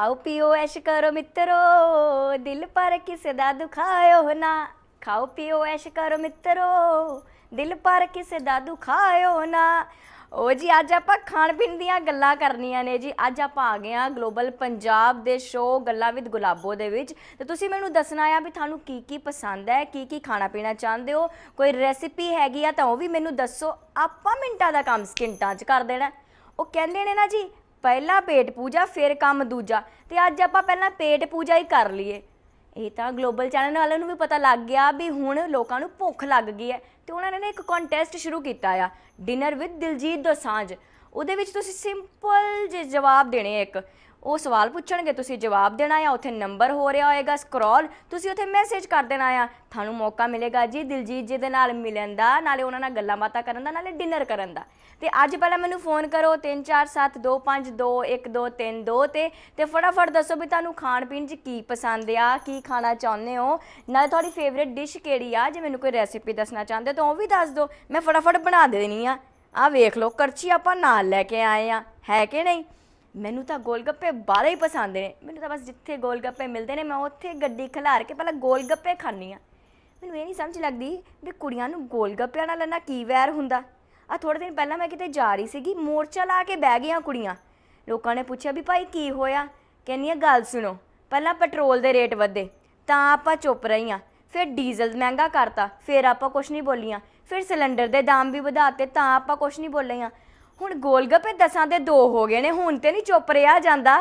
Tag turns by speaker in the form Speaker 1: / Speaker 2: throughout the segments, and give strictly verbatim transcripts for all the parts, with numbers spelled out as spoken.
Speaker 1: खाओ पियो ऐश करो मित्रो, दिल पर किसे दा दुखायो ना। खाओ पियो ऐश करो मित्रो, दिल पर किसे दा दुखायो ना। ओ जी अज आप खाण पीण दीयां गल्लां करनियां ने जी। अज आप आ गए हैं ग्लोबल पंजाब दे शो गल्लां विद गुलाबो दे विच। ते तुसीं मैनूं दसना आ भी थानूं की की पसंद है, की की खाना पीना चाहते हो, कोई रेसिपी हैगी आ तां ओह भी मैनूं दसो। आपां मिंटां दा काम सकिंटां च कर देना। ਉਹ ਕਹਿੰਦੇ ਨੇ ਨਾ ਜੀ ਪਹਿਲਾਂ ਪੇਟ ਪੂਜਾ ਫਿਰ ਕੰਮ ਦੂਜਾ, ਤੇ ਅੱਜ ਆਪਾਂ ਪਹਿਲਾਂ ਪੇਟ ਪੂਜਾ ਹੀ ਕਰ ਲਈਏ। ਇਹ ਤਾਂ ਗਲੋਬਲ ਚੈਨਲ ਵਾਲਿਆਂ ਨੂੰ ਵੀ ਪਤਾ ਲੱਗ ਗਿਆ ਵੀ ਹੁਣ ਲੋਕਾਂ ਨੂੰ ਭੁੱਖ ਲੱਗ ਗਈ ਹੈ, ਤੇ ਉਹਨਾਂ ਨੇ ਨਾ ਇੱਕ ਕੰਟੈਸਟ ਸ਼ੁਰੂ ਕੀਤਾ ਆ, ਡਿਨਰ ਵਿਦ ਦਿਲਜੀਤ ਦੋਸਾਂਝ। ਉਹਦੇ ਵਿੱਚ ਤੁਸੀਂ ਸਿੰਪਲ ਜਿਹੇ ਜਵਾਬ ਦੇਣੇ। ਇੱਕ ਉਹ ਸਵਾਲ ਪੁੱਛਣਗੇ, ਤੁਸੀਂ ਜਵਾਬ ਦੇਣਾ ਆ। ਉੱਥੇ ਨੰਬਰ ਹੋ ਰਿਹਾ ਹੋਏਗਾ ਸਕਰੋਲ, ਤੁਸੀਂ ਉੱਥੇ ਮੈਸੇਜ ਕਰ ਦੇਣਾ ਆ। ਤੁਹਾਨੂੰ ਮੌਕਾ ਮਿਲੇਗਾ ਜੀ ਦਿਲਜੀਤ ਜੀ ਦੇ ਨਾਲ ਮਿਲਣ ਦਾ, ਨਾਲੇ ਉਹਨਾਂ ਨਾਲ ਗੱਲਾਂ ਬਾਤਾਂ ਕਰਨ ਦਾ, ਨਾਲੇ ਡਿਨਰ ਕਰਨ ਦਾ। ਤੇ ਅੱਜ ਪਹਿਲਾਂ ਮੈਨੂੰ ਫੋਨ ਕਰੋ ਤਿੰਨ ਚਾਰ ਸੱਤ ਦੋ ਪੰਜ ਦੋ ਇੱਕ ਦੋ ਤਿੰਨ ਦੋ 'ਤੇ ਤੇ ਫਟਾਫਟ ਦੱਸੋ ਵੀ ਤੁਹਾਨੂੰ ਖਾਣ ਪੀਣ 'ਚ ਕੀ ਪਸੰਦ ਆ, ਕੀ ਖਾਣਾ ਚਾਹੁੰਦੇ ਹੋ, ਨਾਲੇ ਤੁਹਾਡੀ ਫੇਵਰੇਟ ਡਿਸ਼ ਕਿਹੜੀ ਆ। ਜੇ ਮੈਨੂੰ ਕੋਈ ਰੈਸਿਪੀ ਦੱਸਣਾ ਚਾਹੁੰਦੇ ਤਾਂ ਉਹ ਵੀ ਦੱਸ ਦਿਓ, ਮੈਂ ਫਟਾਫਟ ਬਣਾ ਦੇਣੀ ਆ। ਆਹ ਵੇਖ ਲਓ ਕਰਛੀ ਆਪਾਂ ਨਾਲ ਲੈ ਕੇ ਆਏ ਆ, ਹੈ ਕਿ ਨਹੀਂ। ਮੈਨੂੰ ਤਾਂ ਗੋਲ ਗੱਪੇ ਬਾਹਲੇ ਹੀ ਪਸੰਦ ਨੇ। ਮੈਨੂੰ ਤਾਂ ਬਸ ਜਿੱਥੇ ਗੋਲ ਗੱਪੇ ਮਿਲਦੇ ਨੇ ਮੈਂ ਉੱਥੇ ਗੱਡੀ ਖਿਲਾਰ ਕੇ ਪਹਿਲਾਂ ਗੋਲ ਗੱਪੇ ਖਾਂਦੀ ਹਾਂ। ਮੈਨੂੰ ਇਹ ਨਹੀਂ ਸਮਝ ਲੱਗਦੀ ਵੀ ਕੁੜੀਆਂ ਨੂੰ ਗੋਲ ਗੱਪਿਆਂ ਨਾਲ ਇੰਨਾ ਕੀ ਵੈਰ ਹੁੰਦਾ। ਆ ਥੋੜ੍ਹੇ ਦਿਨ ਪਹਿਲਾਂ ਮੈਂ ਕਿਤੇ ਜਾ ਰਹੀ ਸੀਗੀ, ਮੋਰਚਾ ਲਾ ਕੇ ਬਹਿ ਗਈਆਂ ਕੁੜੀਆਂ। ਲੋਕਾਂ ਨੇ ਪੁੱਛਿਆ ਵੀ ਭਾਈ ਕੀ ਹੋਇਆ, ਕਹਿੰਦੀਆਂ ਗੱਲ ਸੁਣੋ, ਪਹਿਲਾਂ ਪੈਟਰੋਲ ਦੇ ਰੇਟ ਵਧੇ ਤਾਂ ਆਪਾਂ ਚੁੱਪ ਰਹੀਆਂ, ਫਿਰ ਡੀਜ਼ਲ ਮਹਿੰਗਾ ਕਰਤਾ ਫਿਰ ਆਪਾਂ ਕੁਛ ਨਹੀਂ ਬੋਲੀਆਂ, ਫਿਰ ਸਿਲੰਡਰ ਦੇ ਦਾਮ ਵੀ ਵਧਾਤੇ ਤਾਂ ਆਪਾਂ ਕੁਛ ਨਹੀਂ ਬੋਲੀਆਂ। ਹੁਣ ਗੋਲ ਗੱਪੇ ਦਸਾਂ ਦੇ ਦੋ ਹੋ ਗਏ ਨੇ, ਹੁਣ ਤਾਂ ਨਹੀਂ ਚੁੱਪ ਰਿਹਾ ਜਾਂਦਾ।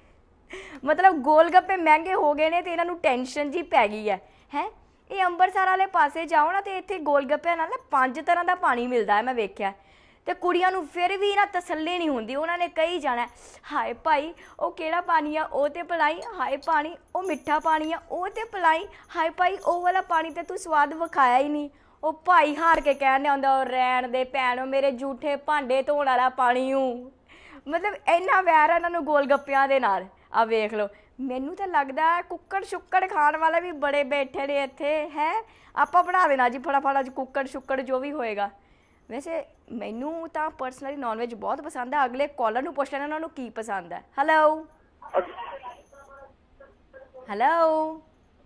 Speaker 1: ਮਤਲਬ ਗੋਲ ਗੱਪੇ ਮਹਿੰਗੇ ਹੋ ਗਏ ਨੇ ਅਤੇ ਇਹਨਾਂ ਨੂੰ ਟੈਨਸ਼ਨ ਜੀ ਪੈ ਗਈ ਹੈ ਹੈਂ। ਇਹ ਅੰਮ੍ਰਿਤਸਰ ਵਾਲੇ ਪਾਸੇ ਜਾਓ ਨਾ ਅਤੇ ਇੱਥੇ ਗੋਲ ਗੱਪਿਆਂ ਨਾਲ ਨਾ ਪੰਜ ਤਰ੍ਹਾਂ ਦਾ ਪਾਣੀ ਮਿਲਦਾ ਹੈ, ਮੈਂ ਵੇਖਿਆ। ਅਤੇ ਕੁੜੀਆਂ ਨੂੰ ਫਿਰ ਵੀ ਨਾ ਤਸੱਲੀ ਨਹੀਂ ਹੁੰਦੀ, ਉਹਨਾਂ ਨੇ ਕਹੀ ਜਾਣਾ ਹਾਏ ਭਾਈ ਉਹ ਕਿਹੜਾ ਪਾਣੀ ਆ ਉਹ ਤਾਂ ਪਿਲਾਈ, ਹਾਏ ਪਾਣੀ ਉਹ ਮਿੱਠਾ ਪਾਣੀ ਆ ਉਹ ਤਾਂ ਪਿਲਾਈ, ਹਾਏ ਭਾਈ ਉਹ ਵਾਲਾ ਪਾਣੀ ਤਾਂ ਤੂੰ ਸਵਾਦ ਵਿਖਾਇਆ ਹੀ ਨਹੀਂ। ਉਹ ਭਾਈ ਹਾਰ ਕੇ ਕਹਿਣ ਆਉਂਦਾ ਉਹ ਰਹਿਣ ਦੇ ਭੈਣ ਮੇਰੇ ਜੂਠੇ ਭਾਂਡੇ ਧੋਣ ਵਾਲਾ ਪਾਣੀ ਹੂੰ। ਮਤਲਬ ਇੰਨਾ ਵੈਰ ਇਹਨਾਂ ਨੂੰ ਗੋਲ ਗੱਪਿਆਂ ਦੇ ਨਾਲ। ਆ ਵੇਖ ਲਓ, ਮੈਨੂੰ ਤਾਂ ਲੱਗਦਾ ਕੁੱਕੜ ਸ਼ੁੱਕੜ ਖਾਣ ਵਾਲੇ ਵੀ ਬੜੇ ਬੈਠੇ ਨੇ ਇੱਥੇ ਹੈ। ਆਪਾਂ ਬਣਾ ਦੇਣਾ ਜੀ ਫਟਾਫਟ ਅੱਜ ਕੁੱਕੜ ਸ਼ੁੱਕੜ ਜੋ ਵੀ ਹੋਏਗਾ। ਵੈਸੇ ਮੈਨੂੰ ਤਾਂ ਪਰਸਨਲੀ ਨੌਨ ਵੈਜ ਬਹੁਤ ਪਸੰਦ ਹੈ। ਅਗਲੇ ਕਾਲਰ ਨੂੰ ਪੁੱਛ ਲੈਣਾ ਉਹਨਾਂ ਨੂੰ ਕੀ ਪਸੰਦ ਹੈ। ਹੈਲੋ ਹੈਲੋ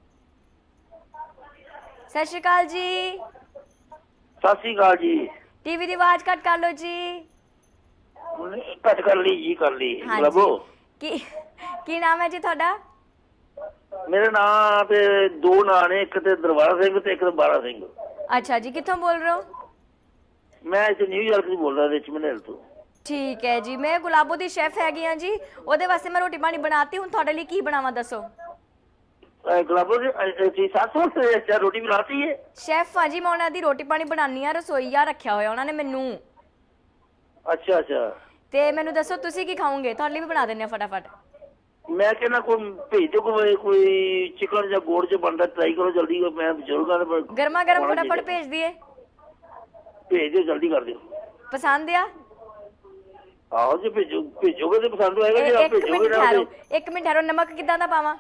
Speaker 1: ਸਤਿ ਸ਼੍ਰੀ ਅਕਾਲ ਜੀ।
Speaker 2: ਸਤਿ ਸ਼੍ਰੀ ਅਕਾਲ ਜੀ।
Speaker 1: ਟੀਵੀ ਦੀ ਆਵਾਜ਼ ਘੱਟ ਕਰ ਲਓ ਜੀ।
Speaker 2: ਘੱਟ ਕਰ ਲਈ ਜੀ, ਕਰ ਲਈ।
Speaker 1: ਹਾਂਜੀ ਕੀ ਕੀ ਨਾਮ ਹੈ ਜੀ ਤੁਹਾਡਾ?
Speaker 2: ਮੇਰਾ ਨਾਮ ਤੇ ਦੋ ਨਾਂ ਨੇ, ਇੱਕ ਤੇ ਦਰਬਾਰਾ ਸਿੰਘ ਤੇ ਇੱਕ ਬਾਰਾ ਸਿੰਘ।
Speaker 1: ਅੱਛਾ ਜੀ, ਕਿੱਥੋਂ ਬੋਲ ਰਹੇ ਹੋ?
Speaker 2: ਮੈਂ ਇੱਥੇ ਨਿਊਯਾਰਕ ਤੋਂ ਬੋਲ ਰਿਹਾ, ਰਿਚਮੰਡ ਤੋਂ।
Speaker 1: ਠੀਕ ਹੈ ਜੀ, ਮੈਂ ਗੁਲਾਬੋ ਦੀ ਸ਼ੈਫ ਹੈਗੀ ਹਾਂ ਜੀ। ਉਹਦੇ ਵਾਸਤੇ ਮੈਂ ਰੋਟੀ ਪਾਣੀ ਬਣਾਤੀ, ਹੁਣ ਤੁਹਾਡੇ ਲਈ ਕੀ ਬਣਾਵਾਂ ਦੱਸੋ?
Speaker 2: ਗੁਲਾਬੋ ਦੀ ਸੱਸ ਰੋਟੀ ਬਣਾਤੀ ਹੈ?
Speaker 1: ਸ਼ੈਫ ਹਾਂ ਜੀ ਮੈਂ, ਉਹਨਾਂ ਦੀ ਰੋਟੀ ਪਾਣੀ ਬਣਾਉਣੀ ਆ, ਰਸੋਈਆ ਰੱਖਿਆ ਹੋਇਆ ਉਹਨਾਂ ਨੇ ਮੈਨੂੰ।
Speaker 2: ਅੱਛਾ ਅੱਛਾ। ਤੇ
Speaker 1: ਮੈਨੂੰ ਦੱਸੋ ਤੁਸੀਂ ਕੀ ਖਾਓਗੇ, ਤੁਹਾਡੇ ਲਈ ਵੀ ਬਣਾ ਦਿੰਦੇ ਆ ਫਟਾਫਟ।
Speaker 2: ਮੈਂ ਕਹਿੰਦਾ ਕੋਈ ਭੇਜ ਦਿਓ, ਕੋਈ ਕੋਈ ਚਿਕਨ ਜਾਂ ਗੋੜ ਚ ਬਣਦਾ ਟਰਾਈ ਕਰੋ ਜਲਦੀ। ਮੈਂ ਬਜ਼ੁਰਗਾਂ ਦੇ
Speaker 1: ਗਰਮਾ ਗਰਮ ਫਟਾਫਟ ਭੇਜ ਦਈਏ?
Speaker 2: ਭੇਜ ਦਿਓ, ਜਲਦੀ ਕਰ ਦਿਓ।
Speaker 1: ਪਸੰਦ ਆ?
Speaker 2: ਆਹੋ ਜੀ ਭੇਜੋ, ਭੇਜੋਗੇ ਤੇ ਪਸੰਦ ਹੋਏਗਾ ਜੀ।
Speaker 1: ਇੱਕ ਮਿੰਟ ਠਹਿਰੋ, ਇੱਕ ਮਿੰਟ ਠਹਿਰੋ। ਨਮਕ ਕਿੱਦਾਂ ਦਾ ਪਾਵਾਂ?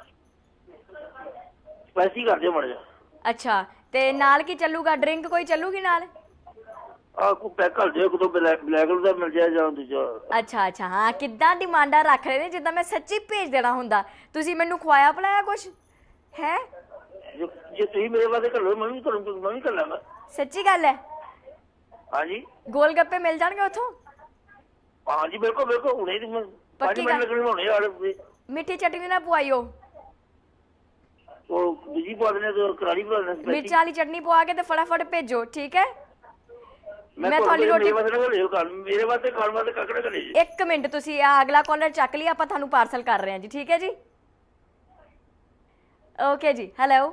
Speaker 2: ਸਪਾਈਸੀ ਕਰ ਦਿਓ ਮਾੜਾ ਜਿਹਾ।
Speaker 1: ਅੱਛਾ, ਤੇ ਨਾਲ ਕੀ ਚੱਲੂਗਾ? ਡਰਿੰਕ ਕੋਈ ਚੱਲੂਗੀ ਨਾਲ?
Speaker 2: ਆ ਕੋ ਪੈਕ ਕਰ ਦਿਓ, ਇੱਕ ਦੋ ਬਲੈਕ ਦਾ ਮਿਲ ਜਾਏ ਜਾਂ ਦੂਜਾ।
Speaker 1: ਅੱਛਾ ਅੱਛਾ, ਹਾਂ ਕਿੱਦਾਂ ਡਿਮਾਂਡਾਂ ਰੱਖ ਰਹੇ ਨੇ, ਜਿੱਦਾਂ ਮੈਂ ਸੱਚੀ ਭੇਜ ਦੇਣਾ ਹੁੰਦਾ। ਤੁਸੀਂ ਮੈਨੂੰ ਖਵਾਇਆ ਪਿਲਾਇਆ ਕੁਛ ਹੈ?
Speaker 2: ਜੇ ਤੁਸੀਂ ਮੇਰੇ ਵਾਸਤੇ ਕਰ ਲਓ, ਮੈਂ ਵੀ ਤੁਹਾਨੂੰ ਮੈਂ ਵੀ ਕਰ ਲਾਂਗਾ।
Speaker 1: ਸੱਚੀ ਗੱਲ ਹੈ?
Speaker 2: ਹਾਂਜੀ।
Speaker 1: ਗੋਲ ਗੱਪੇ ਮਿਲ ਜਾਣਗੇ ਉੱਥੋਂ?
Speaker 2: ਹਾਂਜੀ ਬਿਲਕੁਲ ਬਿਲਕੁਲ, ਹੁਣੇ ਪੰਜ ਮਿੰਟ ਲੱਗਣੇ ਹੋਣੇ ਯਾਰ।
Speaker 1: ਮਿੱਠੀ ਚਟਨੀ ਨਾ ਪਵਾਈਓ।
Speaker 2: ਉਹ ਦੂਜੀ ਪਾ ਦੇਣੇ ਤੇ ਕਰਾਰੀ ਪਾ ਦੇਣੇ।
Speaker 1: ਮਿਰਚ ਵਾਲੀ ਚਟਨੀ ਪਵਾ ਕੇ ਤੇ ਫਟਾਫਟ ਭੇਜੋ, ਠੀਕ ਹੈ?
Speaker 2: ਮੈਂ ਤੁਹਾਡੀ ਰੋਟੀ ਮੇਰੇ ਵਾਸਤੇ ਖਾਣ ਵਾਸਤੇ ਕਾਕੜਾ ਕਰੇ ਜੀ।
Speaker 1: ਇੱਕ ਮਿੰਟ, ਤੁਸੀਂ ਆ ਅਗਲਾ ਕਾਲਰ ਚੱਕ ਲਈ, ਆਪਾਂ ਤੁਹਾਨੂੰ ਪਾਰਸਲ ਕਰ ਰਹੇ ਹਾਂ ਜੀ, ਠੀਕ ਹੈ ਜੀ? ਓਕੇ ਜੀ। ਹੈਲੋ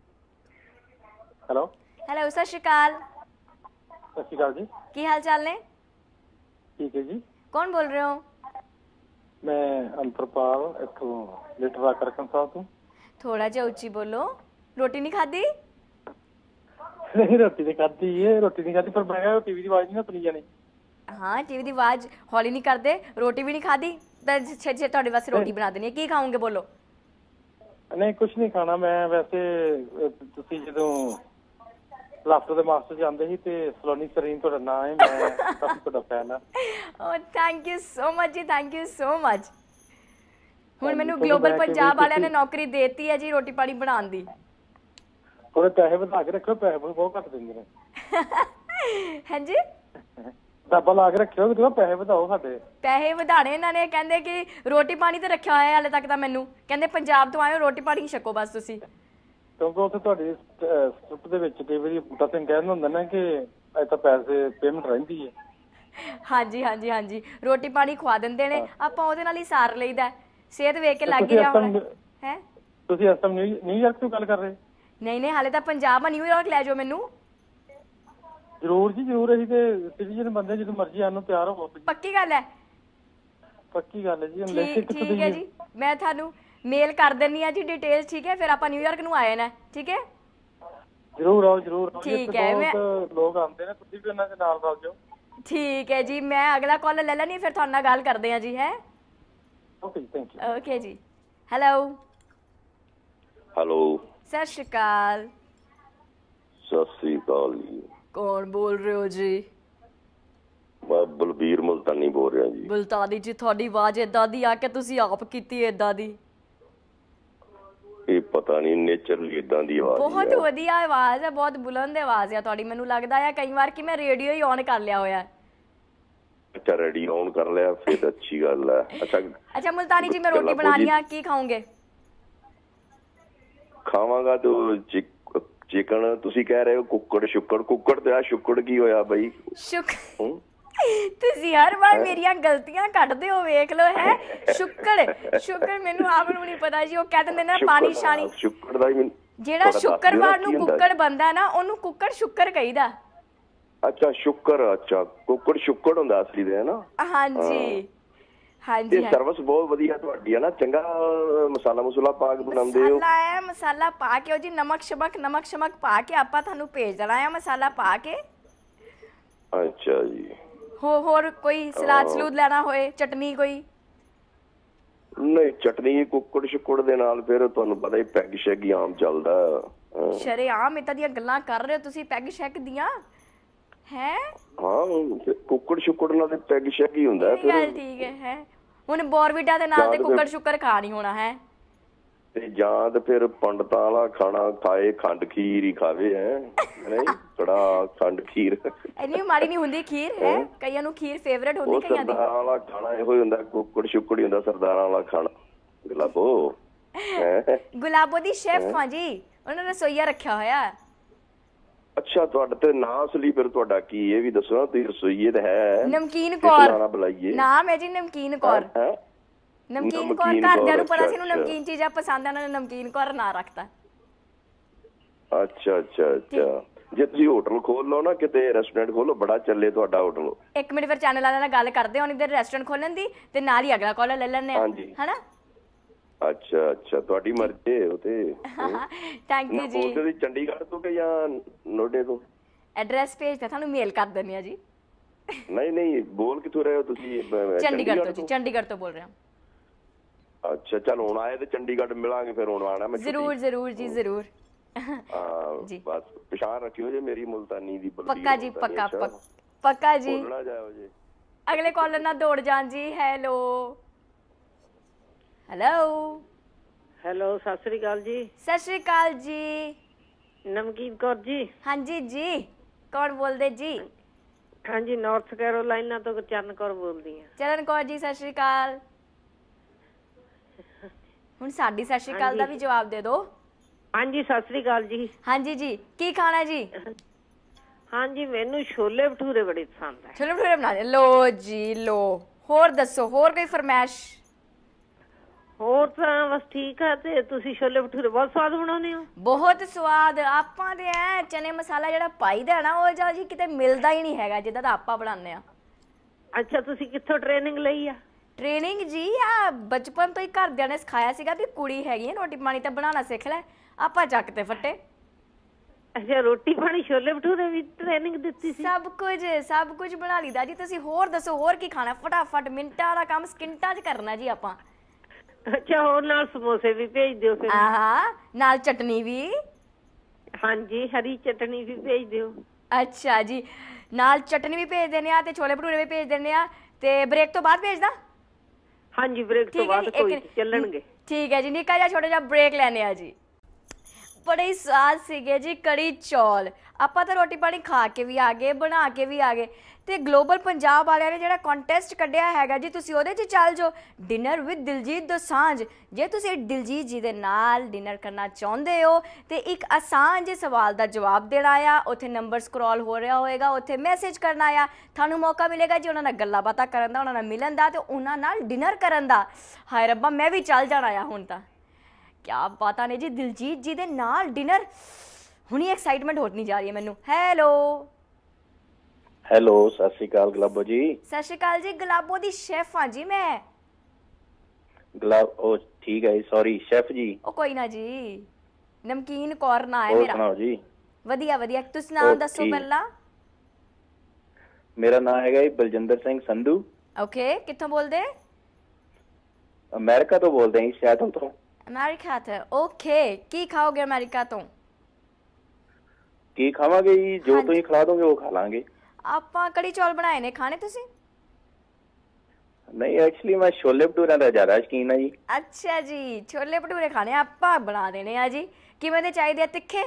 Speaker 3: ਹੈਲੋ
Speaker 1: ਹੈਲੋ ਸਤਿ ਸ਼੍ਰੀ ਅਕਾਲ।
Speaker 3: ਸਤਿ ਸ਼੍ਰੀ ਅਕਾਲ ਜੀ।
Speaker 1: ਕੀ ਹਾਲ ਚਾਲ ਨੇ?
Speaker 3: ਠੀਕ ਹੈ ਜੀ।
Speaker 1: ਕੌਣ ਬੋਲ ਰਹੇ ਹੋ?
Speaker 3: ਮੈਂ ਅੰਤਰਪਾਲ, ਇੱਥੋਂ ਲਿਟਰਾ ਕਰਕਨ ਸਾਹਿਬ ਤੋਂ।
Speaker 1: ਥੋੜਾ ਜਿਹਾ ਉੱਚੀ ਬੋਲੋ। ਰੋਟੀ ਨਹੀਂ ਖਾਧੀ?
Speaker 3: ਨਹੀਂ ਰੋਟੀ ਨਹੀਂ ਖਾਧੀ ਹੈ, ਰੋਟੀ ਨਹੀਂ ਖਾਧੀ, ਪਰ ਮੈਂ ਕਿਹਾ ਟੀਵੀ ਦੀ ਆਵਾਜ਼ ਨਹੀਂ ਨਾ ਸੁਣੀ ਜਾਣੀ।
Speaker 1: ਹਾਂ ਟੀਵੀ ਦੀ ਆਵਾਜ਼ ਹੌਲੀ ਨਹੀਂ ਕਰਦੇ। ਰੋਟੀ ਵੀ ਨਹੀਂ ਖਾਧੀ ਤਾਂ ਛੇ ਛੇ ਤੁਹਾਡੇ ਵਾਸਤੇ ਰੋਟੀ ਬਣਾ ਦੇਣੀ ਹੈ। ਕੀ ਖਾਓਗੇ ਬੋਲੋ?
Speaker 3: ਨਹੀਂ ਕੁਛ ਨਹੀਂ ਖਾਣਾ ਮੈਂ। ਵੈਸੇ ਤੁਸੀਂ ਜਦੋਂ ਲਾਫਟਰ ਦੇ ਮਾਸਟਰ ਜਾਂਦੇ ਸੀ ਤੇ ਸਲੋਨੀ ਸਰੀਨ ਤੁਹਾਡਾ ਨਾਂ ਹੈ, ਮੈਂ ਕਾਫੀ ਤੁਹਾਡਾ ਫੈਨ ਹਾਂ।
Speaker 1: ਓ ਥੈਂਕ ਯੂ ਸੋ ਮਚ ਜੀ, ਥੈਂਕ ਯੂ ਸੋ ਮਚ। ਹੁਣ ਮੈਨੂੰ
Speaker 3: ਤੁਹਾਨੂੰ
Speaker 1: ਗਲੋਬਲ
Speaker 3: ਲੈ ਕੇ
Speaker 1: ਪੰਜਾਬ
Speaker 3: ਵੀ
Speaker 1: ਵਾਲਿਆਂ ਨੇ
Speaker 3: ਤੁਸੀਂ-
Speaker 1: ਨੌਕਰੀ ਦੇਤੀ ਹੈ ਜੀ ਰੋਟੀ ਪਾਣੀ ਬਣਾਉਣ ਦੀ।
Speaker 3: ਥੋੜੇ ਪੈਸੇ ਵਧਾ ਕੇ ਰੱਖੋ, ਪੈਸੇ ਬਹੁਤ ਘੱਟ ਦਿੰਦੇ ਨੇ।
Speaker 1: ਹਾਂਜੀ
Speaker 3: ਢਾਬਾ ਲਾ ਕੇ ਰੱਖਿਓ ਕਿ ਪੈਸੇ ਵਧਾਓ ਸਾਡੇ।
Speaker 1: ਪੈਸੇ ਵਧਾਣੇ ਇਹਨਾਂ ਨੇ, ਕਹਿੰਦੇ ਕਿ ਰੋਟੀ ਪਾਣੀ ਤੇ ਰੱਖਿਆ ਹੋਇਆ ਹਾਲੇ ਤੱਕ ਤਾਂ ਮੈਨੂੰ, ਕਹਿੰਦੇ ਪੰਜਾਬ ਤੋਂ ਆਏ ਹੋ ਰੋਟੀ ਪਾਣੀ ਛਕੋ ਬਸ ਤੁਸੀਂ।
Speaker 3: ਕਿਉਂਕਿ ਉੱਥੇ ਤੁਹਾਡੀ ਸਟ੍ਰਿਪ ਦੇ ਵਿੱਚ ਕਈ ਵਾਰੀ ਬੂਟਾ ਸਿੰਘ ਕਹਿੰਦਾ ਹੁੰਦਾ ਨਾ ਕਿ ਇਹ ਤਾਂ ਪੈਸੇ ਪੇਮੈਂਟ ਰਹਿੰਦੀ ਹੈ।
Speaker 1: ਹਾਂਜੀ ਹਾਂਜੀ ਹਾਂਜੀ ਰੋਟੀ ਪਾਣੀ ਖਵਾ ਦਿੰਦੇ ਨੇ, ਆਪਾਂ ਉਹਦੇ ਨਾਲ ਹੀ ਸਾਰ ਲਈਦਾ, ਸਿਹਤ ਵੇਖ ਕੇ ਲੱਗ ਹੀ
Speaker 3: ਤੁਸੀਂ
Speaker 1: ਰਿਹਾ
Speaker 3: ਇਸ
Speaker 1: ਹੁਣ
Speaker 3: time-
Speaker 1: ਹੈ।
Speaker 3: ਤੁਸੀਂ ਇਸ ਟਾਈਮ ਨਿਊਯਾਰਕ ਤੋਂ ਗੱਲ ਕਰ ਰਹੇ?
Speaker 1: ਨਹੀਂ ਨਹੀਂ ਹਾਲੇ ਤਾਂ ਪੰਜਾਬ ਆ, ਨਿਊਯਾਰਕ ਲੈ ਜਾਓ ਮੈਨੂੰ।
Speaker 3: ਜ਼ਰੂਰ ਜੀ ਜ਼ਰੂਰ, ਅਸੀਂ ਤੇ ਸਿਟੀਜ਼ਨ ਬੰਦੇ, ਜਦੋਂ ਮਰਜ਼ੀ ਆਉਣ ਨੂੰ ਤਿਆਰ ਹੋਵੋ।
Speaker 1: ਪੱਕੀ ਗੱਲ ਹੈ?
Speaker 3: ਪੱਕੀ ਗੱਲ ਹੈ ਜੀ। ਲੈ ਕੇ
Speaker 1: ਠੀਕ
Speaker 3: ਕਿੱਥੋਂ
Speaker 1: ਠੀਕ ਹੈ
Speaker 3: ਦੇਈਏ?
Speaker 1: ਜੀ, ਮੈਂ ਤੁਹਾਨੂੰ ਮੇਲ ਕਰ ਦਿੰਨੀ ਆ ਜੀ ਡਿਟੇਲਸ, ਠੀਕ ਹੈ? ਫਿਰ ਆਪਾਂ ਨਿਊਯਾਰਕ ਨੂੰ ਆਏ ਨਾ, ਠੀਕ ਹੈ?
Speaker 3: ਜ਼ਰੂਰ ਆਓ ਜ਼ਰੂਰ ਆਓ ਜੀ,
Speaker 1: ਠੀਕ
Speaker 3: ਇੱਥੇ
Speaker 1: ਹੈ, ਮੈਂ-
Speaker 3: ਬਹੁਤ ਲੋਕ ਆਉਂਦੇ ਨੇ, ਤੁਸੀਂ ਵੀ ਉਹਨਾਂ ਦੇ ਨਾਲ ਰਲ ਜਾਓ।
Speaker 1: ਠੀਕ ਹੈ ਜੀ, ਮੈਂ ਅਗਲਾ ਕਾਲ ਲੈ ਲੈਣੀ, ਫਿਰ ਤੁਹਾਡੇ ਨਾਲ ਗੱਲ ਕਰਦੇ ਆ ਜੀ। ਹੈ
Speaker 3: ਓਕੇ ਥੈਂਕ ਯੂ।
Speaker 1: ਓਕੇ ਜੀ। ਹੈਲੋ
Speaker 4: ਹੈਲੋ
Speaker 1: ਸਤਿ ਸ਼੍ਰੀ ਅਕਾਲ।
Speaker 4: ਸਤਿ ਸ੍ਰੀ ਅਕਾਲ ਜੀ,
Speaker 1: ਕੌਣ ਬੋਲ ਰਹੇ ਹੋ ਜੀ?
Speaker 4: ਮੈਂ ਬਲਬੀਰ ਮੁਲਤਾਨੀ ਬੋਲ ਰਿਹਾ ਜੀ।
Speaker 1: ਬੁਲਤਾਨੀ ਜੀ, ਤੁਹਾਡੀ ਆਵਾਜ਼ ਏਦਾਂ ਦੀ ਆ ਕਿ ਤੁਸੀਂ ਆਪ ਕੀਤੀ ਏਦਾਂ ਦੀ।
Speaker 4: ਇਹ ਪਤਾ ਨਹੀਂ ਨੇਚਰਲੀ ਇਦਾਂ ਦੀ ਆਵਾਜ਼
Speaker 1: ਬਹੁਤ
Speaker 4: ਹੈ।
Speaker 1: ਵਧੀਆ ਆਵਾਜ਼ ਹੈ, ਬਹੁਤ ਬੁਲੰਦ ਆਵਾਜ਼ ਹੈ ਤੁਹਾਡੀ। ਮੈਨੂੰ ਲੱਗਦਾ ਹੈ ਕਈ ਵਾਰ ਕਿ ਮੈਂ ਰੇਡੀਓ ਹੀ ਔਨ ਕਰ ਲਿਆ ਹੋਇਆ।
Speaker 4: ਅੱਛਾ ਰੈਡੀ ਆਨ ਕਰ ਲਿਆ, ਫਿਰ ਅੱਛੀ ਗੱਲ ਹੈ। ਅੱਛਾ
Speaker 1: ਅੱਛਾ ਮੁਲਤਾਨੀ ਜੀ, ਮੈਂ ਰੋਟੀ ਬਣਾਣੀ ਆ, ਕੀ ਖਾਓਗੇ?
Speaker 4: ਖਾਵਾਂਗਾ ਤੇ ਚਿਕਨ। ਤੁਸੀਂ ਕਹਿ ਰਹੇ ਹੋ ਕੁੱਕੜ ਸ਼ੁੱਕੜ, ਕੁੱਕੜ ਤੇ ਆ ਸ਼ੁੱਕੜ ਕੀ ਹੋਇਆ ਬਈ?
Speaker 1: ਸ਼ੁਕ
Speaker 4: ਹੂੰ?
Speaker 1: ਤੁਸੀਂ ਹਰ ਵਾਰ ਮੇਰੀਆਂ ਗਲਤੀਆਂ ਕੱਢਦੇ ਹੋ, ਵੇਖ ਲਓ। ਹੈ ਸ਼ੁੱਕੜ ਸ਼ੁੱਕੜ ਮੈਨੂੰ ਆਪ ਨੂੰ ਨਹੀਂ ਪਤਾ ਜੀ, ਉਹ ਕਹਿ ਦਿੰਦੇ ਨੇ ਪਾਣੀ ਸ਼ਾਣੀ।
Speaker 4: ਸ਼ੁੱਕੜ ਦਾ ਹੀ
Speaker 1: ਜਿਹੜਾ ਸ਼ੁੱਕਰਵਾਰ ਨੂੰ ਕੁੱਕੜ ਬਣਦਾ ਨਾ, ਉਹਨੂੰ ਕੁੱਕੜ ਸ਼ੁੱਕਰ ਕਹੀਦਾ।
Speaker 4: ਅੱਛਾ ਸ਼ੁੱਕਰ, ਅੱਛਾ ਕੁੱਕੜ ਸ਼ੁੱਕੜ ਹੁੰਦਾ ਅਸਲੀ ਦੇ, ਹੈ ਨਾ?
Speaker 1: ਹਾਂਜੀ ਹਾਂਜੀ
Speaker 4: ਇਹ ਸਰਵਿਸ ਬਹੁਤ ਵਧੀਆ ਤੁਹਾਡੀ ਹੈ ਨਾ, ਚੰਗਾ ਮਸਾਲਾ ਮਸੂਲਾ ਪਾ ਕੇ ਬਣਾਉਂਦੇ ਹੋ।
Speaker 1: ਮਸਾਲਾ ਹੈ, ਮਸਾਲਾ ਪਾ ਕੇ ਉਹ ਜੀ ਨਮਕ ਸ਼ਮਕ ਨਮਕ ਸ਼ਮਕ ਪਾ ਕੇ ਆਪਾਂ ਤੁਹਾਨੂੰ ਭੇਜ ਦੇਣਾ ਹੈ, ਮਸਾਲਾ ਪਾ ਕੇ।
Speaker 4: ਅੱਛਾ ਜੀ।
Speaker 1: ਹੋ ਹੋਰ ਕੋਈ ਸਲਾਦ ਸਲੂਦ ਲੈਣਾ ਹੋਏ, ਚਟਨੀ ਕੋਈ?
Speaker 4: ਨਹੀਂ ਚਟਨੀ ਕੁੱਕੜ ਸ਼ੁੱਕੜ ਦੇ ਨਾਲ ਫਿਰ ਤੁਹਾਨੂੰ ਪਤਾ ਹੀ ਪੈਗ ਸ਼ੈਗ ਹੀ ਆਮ ਚੱਲਦਾ।
Speaker 1: ਸ਼ਰੇਆਮ ਇਦਾਂ ਦੀਆਂ ਗੱਲਾਂ ਕਰ ਰਹੇ ਹੋ ਤੁਸੀਂ, ਪੈਗ ਸ਼ੈਗ ਦੀਆਂ। ਹੈ
Speaker 4: ਹਾਂ ਕੁੱਕੜ ਸ਼ੁੱਕੜ ਨਾਲ ਤੇ ਪੈਗ ਸ਼ੈਗ ਹੀ ਹੁੰਦਾ
Speaker 1: ਇਹ ਗੱਲ ਠੀਕ ਹੈ। ਹੈ ਹੁਣ ਬੋਰਵੀਟਾ ਦੇ ਨਾਲ ਤੇ ਕੁੱਕੜ ਸ਼ੁੱਕਰ ਖਾ ਨਹੀਂ ਹੋਣਾ ਹੈ।
Speaker 4: ਤੇ ਜਾਂ ਤੇ ਫਿਰ ਪੰਡਤਾਂ ਵਾਲਾ ਖਾਣਾ ਖਾਏ, ਖੰਡ ਖੀਰ ਹੀ ਖਾਵੇ। ਹੈ ਨਹੀਂ ਕੜਾ ਖੰਡ ਖੀਰ
Speaker 1: ਇੰਨੀ ਮਾੜੀ ਨਹੀਂ ਹੁੰਦੀ ਖੀਰ। ਹੈ ਕਈਆਂ ਨੂੰ ਖੀਰ ਫੇਵਰੇਟ ਹੁੰਦੀ
Speaker 4: ਉਹ
Speaker 1: ਕਈਆਂ ਦੀ।
Speaker 4: ਸਰਦਾਰਾਂ ਵਾਲਾ ਖਾਣਾ ਇਹੋ ਹੀ ਹੁੰਦਾ, ਕੁੱਕੜ ਸ਼ੁੱਕੜ ਹੀ ਹੁੰਦਾ ਸਰਦਾਰਾਂ ਵਾਲਾ ਖਾਣਾ। ਗੁਲਾਬੋ
Speaker 1: ਗੁਲਾਬੋ ਦੀ ਸ਼ੈਫ ਹਾਂ ਜੀ, ਉਹਨਾਂ ਨੇ ਰਸੋਈਆ ਰੱਖਿਆ ਹੋਇਆ।
Speaker 4: ਅੱਛਾ ਤੁਹਾਡਾ ਤੇ ਨਾਂ ਅਸਲੀ ਫਿਰ ਤੁਹਾਡਾ ਕੀ, ਇਹ ਵੀ ਦੱਸੋ ਨਾ। ਤੁਸੀਂ ਰਸੋਈਏ ਤੇ ਹੈ
Speaker 1: ਨਮਕੀਨ ਕੌਰ
Speaker 4: ਬੁਲਾਈਏ
Speaker 1: ਨਾਮ ਹੈ ਜੀ, ਨਮਕੀਨ ਕੌਰ।
Speaker 4: ਹੈ
Speaker 1: ਨਮਕੀਨ ਕੌਰ, ਘਰਦਿਆਂ ਨੂੰ ਪਤਾ ਸੀ ਇਹਨੂੰ ਨਮਕੀਨ ਚੀਜ਼ਾਂ ਪਸੰਦ ਆ, ਉਹਨਾਂ ਨੇ ਨਮਕੀਨ ਕੌਰ ਨਾਂ ਰੱਖਤਾ।
Speaker 4: ਅੱਛਾ ਅੱਛਾ ਅੱਛਾ। ਜੇ ਤੁਸੀਂ ਹੋਟਲ ਖੋਲ ਲਓ ਨਾ, ਕਿਤੇ ਰੈਸਟੋਰੈਂਟ ਖੋਲੋ, ਬੜਾ ਚੱਲੇ ਤੁਹਾਡਾ ਹੋਟਲ।
Speaker 1: ਇੱਕ ਮਿੰਟ ਫਿਰ ਚੈਨਲ ਵਾਲਿਆਂ ਨਾਲ ਗੱਲ ਕਰਦੇ ਹਾਂ ਇਧਰ ਰੈਸਟੋਰੈਂਟ ਖੋਲਣ ਦੀ, ਤੇ ਨਾਲ ਹੀ ਅਗਲਾ ਕਾਲ ਲੈ ਲੈਣੇ ਆ, ਹਨਾ?
Speaker 4: ਅੱਛਾ ਅੱਛਾ ਤੁਹਾਡੀ ਮਰਜ਼ੀ ਹੈ ਉਹ ਤੇ।
Speaker 1: ਥੈਂਕ ਯੂ ਜੀ।
Speaker 4: ਤੁਸੀਂ ਚੰਡੀਗੜ੍ਹ ਤੋਂ ਕਿ ਜਾਂ ਨੋਇਡਾ ਤੋਂ?
Speaker 1: ਐਡਰੈਸ ਭੇਜ ਦੇ, ਤੁਹਾਨੂੰ ਮੇਲ ਕਰ ਦਿੰਦੇ ਆ ਜੀ।
Speaker 4: ਨਹੀਂ ਨਹੀਂ ਬੋਲ ਕਿੱਥੋਂ ਰਹੇ ਹੋ ਤੁਸੀਂ?
Speaker 1: ਚੰਡੀਗੜ੍ਹ ਤੋਂ ਜੀ, ਚੰਡੀਗੜ੍ਹ ਤੋਂ ਬੋਲ ਰਹੇ ਹਾਂ।
Speaker 4: ਅੱਛਾ ਚਲ ਹੁਣ ਆਏ ਤੇ ਚੰਡੀਗੜ੍ਹ ਮਿਲਾਂਗੇ, ਫਿਰ ਹੁਣ ਆਣਾ ਮੈਂ।
Speaker 1: ਜ਼ਰੂਰ ਜ਼ਰੂਰ ਜੀ ਜ਼ਰੂਰ।
Speaker 4: ਹਾਂ
Speaker 1: ਜੀ
Speaker 4: ਬਸ ਪਛਾਣ ਰੱਖਿਓ ਜੇ ਮੇਰੀ ਮੁਲਤਾਨੀ ਦੀ।
Speaker 1: ਪੱਕਾ ਜੀ ਪੱਕਾ ਪੱਕਾ ਜੀ।
Speaker 4: ਬੋਲਣਾ ਜਾਓ ਜੀ।
Speaker 1: ਅਗਲੇ ਕਾਲਰ ਨਾਲ ਦੌੜ ਜਾਣ ਜੀ। Hello hello
Speaker 5: hello Sat Sri ਅਕਾਲ ਜੀ।
Speaker 1: ਸਤਿ ਸ਼੍ਰੀ ਅਕਾਲ ਜੀ।
Speaker 5: ਨਮਕੀਨ ਕੌਰ ਜੀ।
Speaker 1: ਹਾਂਜੀ ਜੀ, ਕੌਣ ਬੋਲਦੇ ਜੀ?
Speaker 5: ਹਾਂਜੀ ਨਾਰਥ ਕੈਰੋਲਾਈਨਾ ਤੋਂ ਚਰਨ ਕੌਰ ਬੋਲਦੀ ਆ।
Speaker 1: ਚਰਨ ਕੌਰ ਜੀ ਸਤਿ ਸ਼੍ਰੀ ਅਕਾਲ। ਹੁਣ ਸਾਡੀ ਸਤਿ ਸ਼੍ਰੀ ਅਕਾਲ ਦਾ ਵੀ ਜਵਾਬ ਦੇ ਦਿਓ।
Speaker 5: ਹਾਂਜੀ ਸਤਿ ਸ੍ਰੀ ਅਕਾਲ ਜੀ।
Speaker 1: ਹਾਂਜੀ ਜੀ, ਕੀ ਖਾਣਾ ਜੀ?
Speaker 5: ਹਾਂਜੀ ਮੈਨੂੰ ਛੋਲੇ ਭਟੂਰੇ ਬੜੇ ਪਸੰਦ ਆ।
Speaker 1: ਛੋਲੇ ਭਟੂਰੇ ਬਣਾ ਦੇ। ਲੋ ਜੀ ਲੋ, ਹੋਰ ਦੱਸੋ, ਹੋਰ ਕੋਈ ਫਰਮਾਇਸ਼?
Speaker 5: ਹੋਰ ਤਾਂ ਬਸ ਠੀਕ ਆ। ਤੇ ਤੁਸੀਂ ਛੋਲੇ ਭਟੂਰੇ ਬਹੁਤ ਸਵਾਦ ਬਣਾਉਂਦੇ ਹੋ।
Speaker 1: ਬਹੁਤ ਸਵਾਦ। ਆਪਾਂ ਦੇ ਐ ਚਨੇ ਮਸਾਲਾ ਜਿਹੜਾ ਪਾਈਦਾ ਨਾ, ਉਹ ਜਾ ਜੀ ਕਿਤੇ ਮਿਲਦਾ ਹੀ ਨਹੀਂ ਹੈਗਾ ਜਿੱਦਾਂ ਦਾ ਆਪਾਂ ਬਣਾਉਂਦੇ ਆ।
Speaker 5: ਅੱਛਾ ਤੁਸੀਂ ਕਿੱਥੋਂ ਟ੍ਰੇਨਿੰਗ ਲਈ ਆ?
Speaker 1: ਟ੍ਰੇਨਿੰਗ ਜੀ ਆ ਬਚਪਨ ਤੋਂ ਹੀ ਘਰਦਿਆਂ ਨੇ ਸਿਖਾਇਆ ਸੀਗਾ ਵੀ ਕੁੜੀ ਹੈਗੀ ਰੋਟੀ ਪਾਣੀ ਤਾਂ ਬਣਾਉਣਾ ਸਿੱਖ ਲੈ। ਆਪਾਂ ਚੱਕ ਤੇ ਫੱਟੇ।
Speaker 5: ਅੱਛਾ ਰੋਟੀ ਪਾਣੀ ਛੋਲੇ ਭਟੂਰੇ ਵੀ ਟ੍ਰੇਨਿੰਗ ਦਿੱਤੀ ਸੀ?
Speaker 1: ਸਭ ਕੁਝ ਸਭ ਕੁਝ ਬਣਾ ਲਈਦਾ ਜੀ। ਤੁਸੀਂ ਹੋਰ ਦੱਸੋ, ਹੋਰ ਕੀ ਖਾਣਾ? ਫਟਾਫਟ ਮਿੰਟਾਂ ਦਾ ਕੰਮ ਸਕਿੰਟਾਂ 'ਚ ਕਰਨਾ ਜੀ ਆਪਾਂ।
Speaker 5: ਅੱਛਾ ਹੋਰ ਨਾਲ ਸਮੋਸੇ ਵੀ ਭੇਜ ਦਿਓ ਫਿਰ।
Speaker 1: ਆਹਾ ਨਾਲ ਚਟਨੀ ਵੀ।
Speaker 5: ਹਾਂਜੀ ਹਰੀ ਚਟਨੀ ਵੀ ਭੇਜ ਦਿਓ।
Speaker 1: ਅੱਛਾ ਜੀ, ਨਾਲ ਚਟਨੀ ਵੀ ਭੇਜ ਦਿੰਦੇ ਆ ਤੇ ਛੋਲੇ ਭਟੂਰੇ ਵੀ ਭੇਜ ਦਿੰਦੇ ਆ। ਤੇ ਬ੍ਰੇਕ ਤੋਂ ਬਾਅਦ ਭੇਜਦਾ?
Speaker 5: ਹਾਂਜੀ ਬ੍ਰੇਕ ਤੋਂ
Speaker 1: ਠੀਕ ਹੈ
Speaker 5: ਬਾਅਦ
Speaker 1: ਜੀ,
Speaker 5: ਕੋਈ
Speaker 1: ਇੱਕ-
Speaker 5: ਚੱਲਣਗੇ।
Speaker 1: ਠੀਕ ਹੈ ਜੀ, ਨਿੱਕਾ ਜਿਹਾ ਛੋਟਾ ਜਿਹਾ ਬ੍ਰੇਕ ਲੈਣੇ ਆ ਜੀ। ਬੜੇ ਹੀ ਸਵਾਦ ਸੀਗੇ ਜੀ ਕੜੀ ਚੌਲ। ਆਪਾਂ ਤਾਂ ਰੋਟੀ ਪਾਣੀ ਖਾ ਕੇ ਵੀ ਆ ਗਏ, ਬਣਾ ਕੇ ਵੀ ਆ ਗਏ, ਤੇ ਗਲੋਬਲ ਪੰਜਾਬ ਵਾਲਿਆਂ ਨੇ ਜਿਹੜਾ ਕੰਟੈਸਟ ਕੱਢਿਆ ਹੈਗਾ ਜੀ, ਤੁਸੀਂ ਉਹਦੇ 'ਚ ਚੱਲ ਜਾਓ, ਡਿਨਰ ਵਿਦ ਦਿਲਜੀਤ ਦੋਸਾਂਝ। ਜੇ ਤੁਸੀਂ ਦਿਲਜੀਤ ਜੀ ਦੇ ਨਾਲ ਡਿਨਰ ਕਰਨਾ ਚਾਹੁੰਦੇ ਹੋ ਤੇ ਇੱਕ ਆਸਾਨ ਜਿਹੇ ਸਵਾਲ ਦਾ ਜਵਾਬ ਦੇਣਾ ਆ, ਉੱਥੇ ਨੰਬਰ ਸਕਰੋਲ ਹੋ ਰਿਹਾ ਹੋਏਗਾ, ਉੱਥੇ ਮੈਸੇਜ ਕਰਨਾ ਆ, ਤੁਹਾਨੂੰ ਮੌਕਾ ਮਿਲੇਗਾ ਜੀ ਉਹਨਾਂ ਨਾਲ ਗੱਲਾਂ ਬਾਤਾਂ ਕਰਨ ਦਾ, ਉਹਨਾਂ ਨਾਲ ਮਿਲਣ ਦਾ ਤੇ ਉਹਨਾਂ ਨਾਲ ਡਿਨਰ ਕਰਨ ਦਾ। ਹਾਏ ਰੱਬਾ, ਮੈਂ ਵੀ ਚੱਲ ਜਾਣਾ ਆ ਹੁਣ ਤਾਂ। ਕਿਆ ਬਾਤਾਂ ਨੇ ਜੀ, ਦਿਲਜੀਤ ਜੀ ਦੇ ਨਾਲ ਡਿਨਰ। ਹੁਣੀ ਐਕਸਾਈਟਮੈਂਟ ਹੋਣੀ ਜਾ ਰਹੀ ਹੈ ਮੈਨੂੰ। ਹੈਲੋ
Speaker 6: ਹੈਲੋ, ਸਤਿ ਸ਼੍ਰੀ ਅਕਾਲ ਗੁਲਾਬੋ ਜੀ।
Speaker 1: ਸਤਿ ਸ਼੍ਰੀ ਅਕਾਲ ਜੀ, ਗੁਲਾਬੋ ਦੀ ਸ਼ੈਫ ਹਾਂ ਜੀ ਮੈਂ।
Speaker 6: ਗੁਲਾਬ ਉਹ ਠੀਕ ਹੈ ਜੀ, ਸੌਰੀ ਸ਼ੈਫ ਜੀ।
Speaker 1: ਉਹ ਕੋਈ ਨਾ ਜੀ, ਨਮਕੀਨ ਕੌਰ ਨਾ ਹੈ
Speaker 6: ਹੋਰ
Speaker 1: ਮੇਰਾ।
Speaker 6: ਸੁਣਾਓ ਜੀ।
Speaker 1: ਵਧੀਆ ਵਧੀਆ, ਤੁਸੀਂ ਨਾਮ
Speaker 6: ਉਹ
Speaker 1: ਦੱਸੋ
Speaker 6: ਠੀਕ।
Speaker 1: ਪਹਿਲਾਂ।
Speaker 6: ਮੇਰਾ ਨਾਮ ਹੈਗਾ ਜੀ ਬਲਜਿੰਦਰ ਸਿੰਘ ਸੰਧੂ।
Speaker 1: ਓਕੇ, ਕਿੱਥੋਂ ਬੋਲਦੇ?
Speaker 6: ਅਮਰੀਕਾ ਤੋਂ ਬੋਲਦੇ ਹਾਂ ਜੀ, ਸਿਆਟਲ ਤੋਂ।
Speaker 1: ਅਮਰੀਕਾ ਤੋਂ। ਓਕੇ, ਕੀ ਖਾਓਗੇ ਅਮਰੀਕਾ ਤੋਂ?
Speaker 6: ਕੀ ਖਾਵਾਂਗੇ ਜੀ, ਜੋ
Speaker 1: ਹਾਂਜੀ।
Speaker 6: ਤੁਸੀਂ ਖਿਲਾ ਦੋਗੇ ਉਹ ਖਾ ਲਾਂਗੇ।
Speaker 1: ਆਪਾਂ ਕੜੀ ਚੌਲ ਬਣਾਏ ਨੇ, ਖਾਣੇ ਤੁਸੀਂ?
Speaker 6: ਨਹੀਂ, ਐਕਚੁਅਲੀ ਮੈਂ ਛੋਲੇ ਭਟੂਰਿਆਂ ਦਾ ਜ਼ਿਆਦਾ ਸ਼ੌਕੀਨ ਹਾਂ ਜੀ।
Speaker 1: ਅੱਛਾ ਜੀ, ਛੋਲੇ ਭਟੂਰੇ ਖਾਣੇ ਆਪਾਂ ਬਣਾ ਦੇਣੇ ਆ ਜੀ। ਕਿਵੇਂ ਦੇ ਚਾਹੀਦੇ ਆ? ਤਿੱਖੇ